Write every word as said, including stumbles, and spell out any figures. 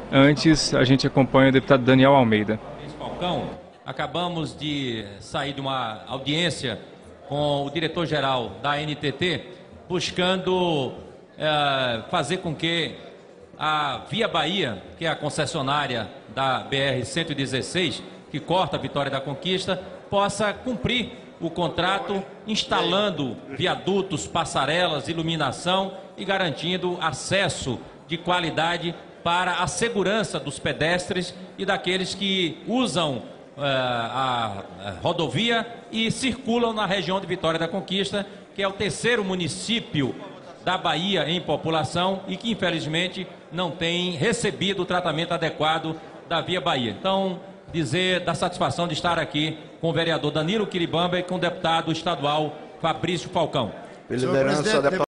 Antes, a gente acompanha o deputado Daniel Almeida. Falcão, acabamos de sair de uma audiência com o diretor-geral da N T T, buscando é, fazer com que a Via Bahia, que é a concessionária da B R cento e dezesseis, que corta a Vitória da Conquista, possa cumprir o contrato, instalando viadutos, passarelas, iluminação e garantindo acesso de qualidade para a segurança dos pedestres e daqueles que usam uh, a, a rodovia e circulam na região de Vitória da Conquista, que é o terceiro município da Bahia em população e que, infelizmente, não tem recebido o tratamento adequado da Via Bahia. Então, dizer da satisfação de estar aqui com o vereador Danilo Quiribamba e com o deputado estadual Fabrício Falcão. Liderança